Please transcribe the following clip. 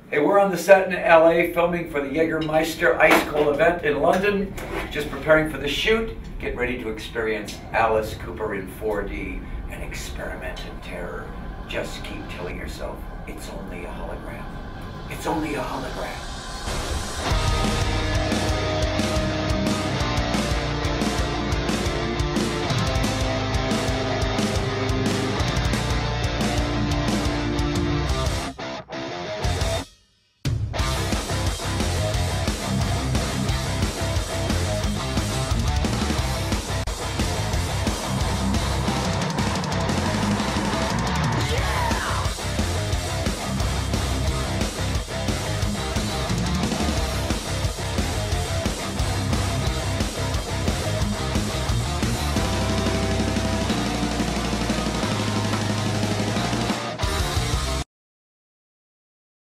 Hey, we're on the set in LA filming for the Jägermeister Ice Cold event in London. Just preparing for the shoot. Get ready to experience Alice Cooper in 4D and experiment in terror. Just keep telling yourself, it's only a hologram. It's only a hologram.